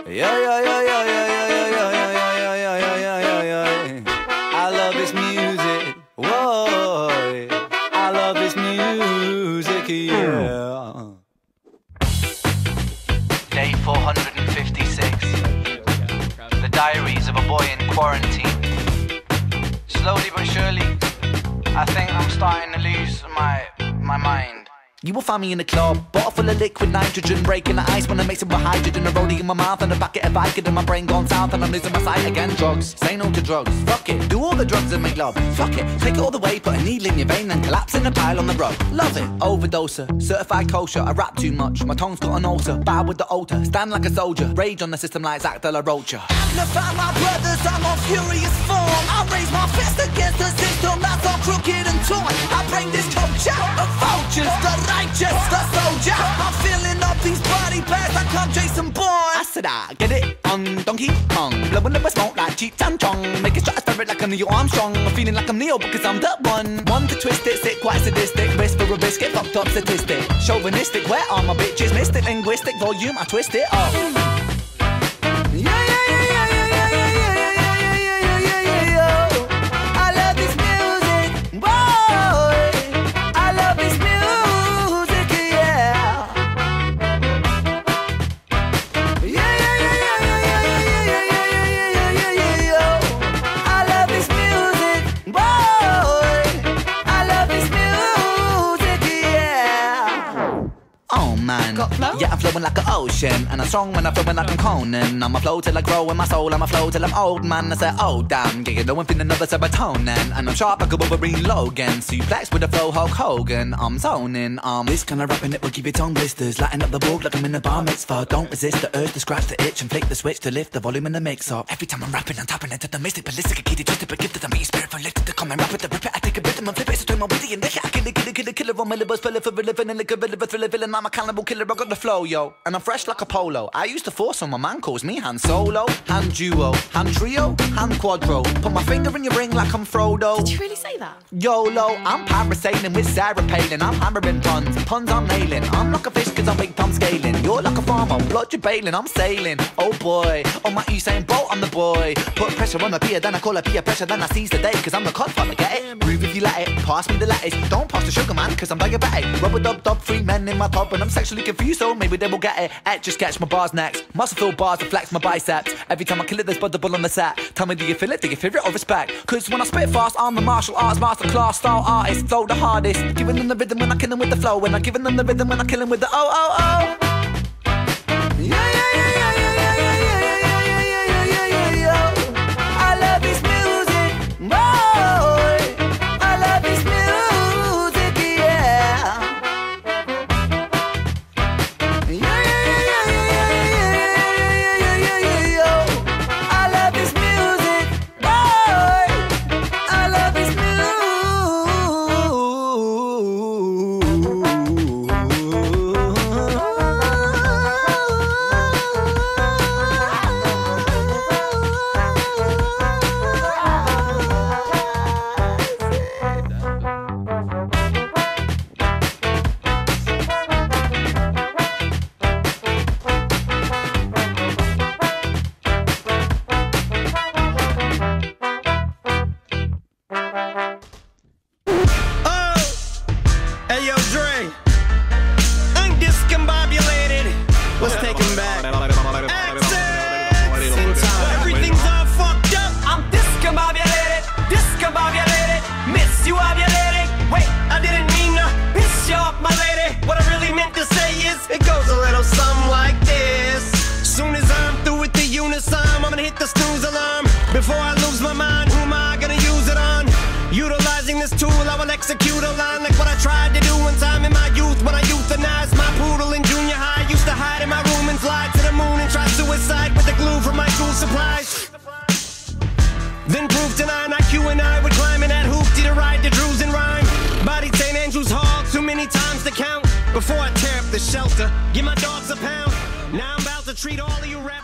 Yeah, yeah, yeah, yeah, yeah, yeah, yeah, yeah, yeah, yeah, yeah, yeah, yeah, yeah. I love this music. Whoa, I love this music, yeah. Day 456. The diaries of a boy in quarantine. Slowly but surely, I think I'm starting to lose my mind. You will find me in the club, bottle full of liquid nitrogen, breaking the ice when I mix it with hydrogen. A rollie in my mouth and a bucket of Vicodin, and my brain gone south and I'm losing my sight again. Drugs, say no to drugs, fuck it. Do all the drugs and make love, fuck it. Take it all the way, put a needle in your vein and collapse in a pile on the rug. Love it. Overdoser, certified kosher. I rap too much, my tongue's got an ulcer. Bow with the altar, stand like a soldier. Rage on the system like Zach De La Rocha. Amplify my brothers, I'm on furious form. I raise my fist against the system that's all crooked and torn. I bring this culture of vultures, the righteous, the soldier. I'm filling up these body bags like I'm Jason Bourne. I said I get it on Donkey Kong, blowing up a smoke like Cheech and Chong, making stratospheric like I'm Neil Armstrong. I'm feeling like I'm Neo because I'm the one to twist it, sit quite sadistic, risk for a biscuit, fucked up statistic, chauvinistic. Where are my bitches? Mystic, linguistic, volume, I twist it up. Yeah, yeah. Yeah, I'm flowing like an ocean, and I'm strong when I'm flowing like I'm Conan. I'ma flow till I grow in my soul, I'ma flow till I'm old, man. I said, oh damn, yeah, you know I'm feeling another serotonin, and I'm sharp like a Wolverine Logan. Suplex with a flow Hulk Hogan, I'm zoning. This kind of rapping it will give its own blisters, lighting up the board like I'm in a bar mitzvah. Don't resist the urge to scratch the itch and flick the switch to lift the volume in the mix up. Every time I'm rapping, I'm tapping into the mystic, ballistic, kid, twisted, but gifted. I'm being spiritful, lifted to come and rap it, the rip it. I take a rhythm and flip it, so turn my witty and lick it. I kill it on my livers, fill it for a living, and lick a bit of a thriller, villain. I'm a cannibal killer, I got the flow, yo, and I'm fresh like a polo. I used to force on my man calls me Han Solo, Han Duo, Han Trio, Han Quadro. Put my finger in your ring like I'm Frodo. Did you really say that? YOLO, I'm parasailing with Sarah Palin. I'm hammering puns I'm nailing. I'm like a fish cause I'm big thumb scaling. You're like a farmer, blood you're bailing, I'm sailing. Oh boy, on my Usain Bolt I'm the boy. Put pressure on the pier, then I call it peer pressure, then I seize the day cause I'm the godfather, get it? Groove if you let it, pass me the lettuce. Don't pass the sugar man cause I'm diabetic. Rubber dub, 3 men in my top and I'm sexually confused, so maybe they will get it. Just catch my bars next. Muscle filled bars that flex my biceps. Every time I kill it, there's buddable on the set. Tell me, do you feel it? Do you fear it or respect? Cause when I spit fast, I'm the martial arts masterclass style artist. Flow the hardest. Giving them the rhythm when I kill them with the flow. When I'm giving them the rhythm when I kill them with the oh, oh, oh. Yeah, yeah, yeah, yeah, yeah, yeah, yeah, yeah, yeah, yeah, yeah, yeah, yeah. I love this music, boy. I love this music, yeah. Before I lose my mind, who am I gonna use it on? Utilizing this tool, I will execute a line like what I tried to do one time in my youth when I euthanized my poodle in junior high. Used to hide in my room and fly to the moon and try suicide with the glue from my school supplies. Then proof to 9, IQ and I would climb in that hoopty to ride the Drews and rhyme. Bodied St. Andrew's Hall too many times to count. Before I tear up the shelter, give my dogs a pound. Now I'm about to treat all of you